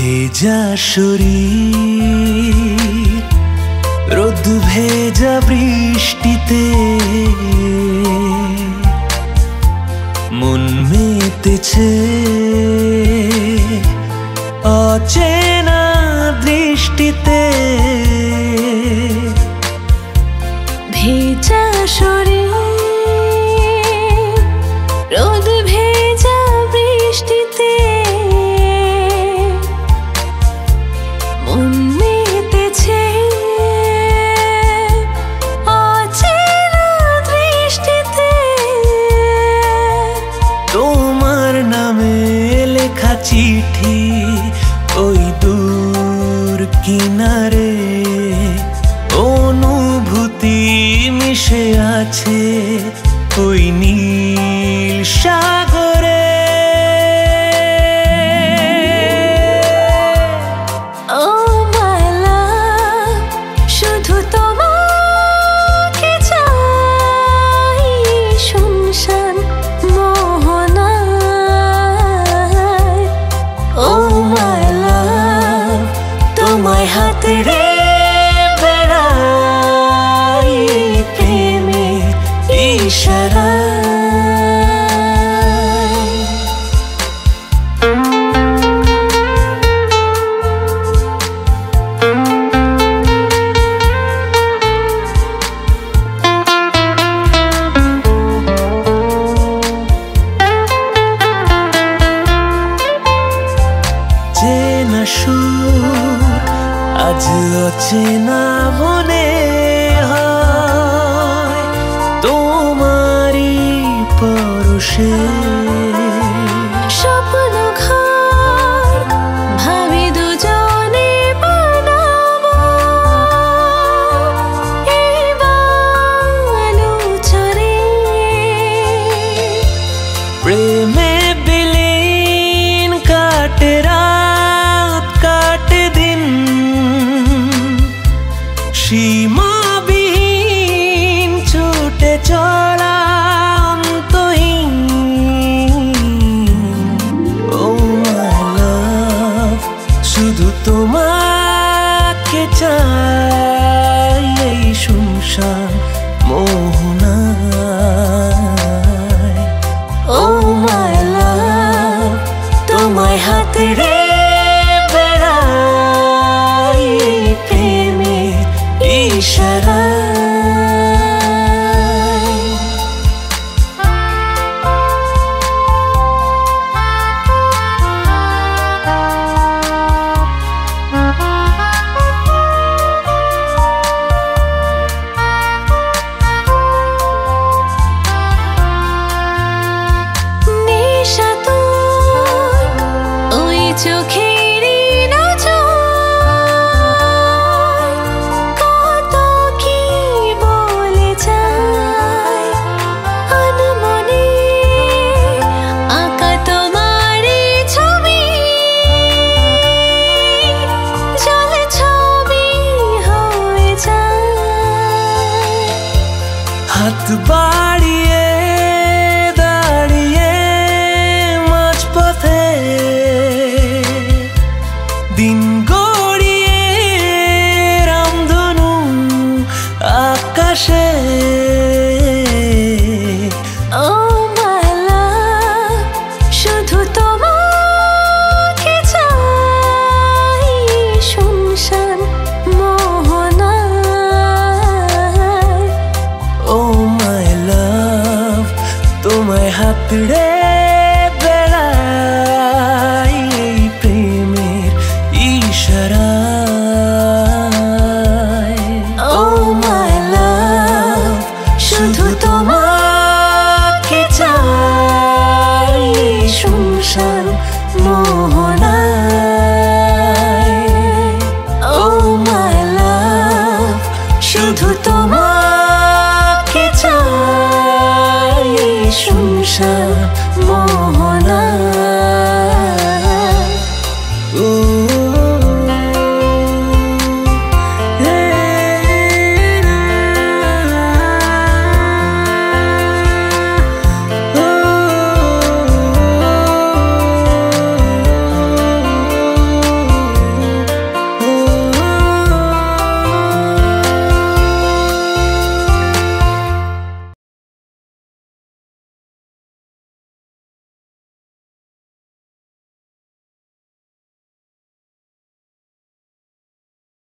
ভেজা শরীর রোদ ভেজা বৃষ্টিতে মন মেতেছে অচেনা দৃষ্টিতে। ভেজা শরীর রোদ ভেজা বৃষ্টিতে মন মেতেছে অচেনা দৃষ্টিতে। তোমার নামে লেখা চিঠি ওই দূর কিনারে অনুভূতি মিশে আছে ওই নীল সাগরে। ও মাই লাভ, শুধু তোমাকে চাই শুনশান মোহনায়। ও মাই লাভ, তোমায় হাতে রে বেড়াই প্রেমের ইশারায়। চেনা সুর আজ অচেনা মনে হয় তোমারই পরশে। স্বপ্ন ঘর ভাবি দুজনে বানাবো এই বালু চরে। প্রেমে বিলীন কাটে রাত কাটে দিন সীমাবিহীন ছুটে চলা অন্তহীন। ও মাই লাভ, শুধু তোমাকে চাই এই শুনশান মোহনায়। ও মাই লাভ, তোমায় হাতে রে বেড়াই প্রেমের ইশারায়। নেশা তোর ওই চোখেরই নজর, কত কি বলে যায় আনমনে আঁকা তোমারই ছবি। জলে ছবি হয়ে যায়। হাত বাড়িয়ে দাঁড়িয়ে মাঝপথে দিন গড়িয়ে রামধনু আকাশে। ও মাই লাভ, শুধু তোমাকে চাই শুনশান মোহনায়। ও মাই লাভ, তোমায় হাত রে বেড়াই এই প্রেমের ইশারায়। ও মাই লাভ, শুধু তোমাকে চাই শুনশান মোহনায়। ও মাই লাভ, শুধু তোমাকে চাই শুনশান মোহনায়।